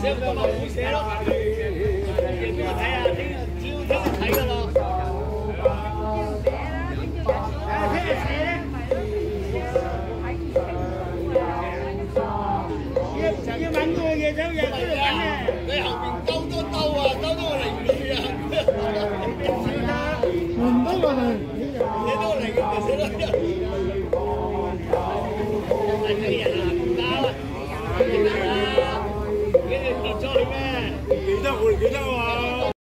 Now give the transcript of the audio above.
寫唔到咪唔好寫咯。俾我睇下，聽日睇㗎咯。聽日寫咧。要揾嗰個嘢走嘢，都要揾嘅。你後邊兜多兜啊，兜多個嚟唔去啊！唔多個嚟，你都嚟嘅咪死咯！係咩人啊？唔交啊！記得啦，跟住跌咗去咩？記得我記得啊！